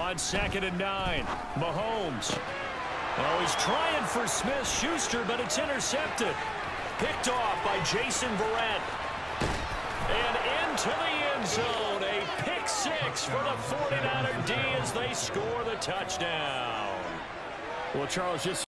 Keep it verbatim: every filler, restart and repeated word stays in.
On second and nine, Mahomes. Oh, he's trying for Smith-Schuster, but it's intercepted. Picked off by Jason Verrett. And into the end zone. A pick six for the forty-niner D as they score the touchdown. Well, Charles, just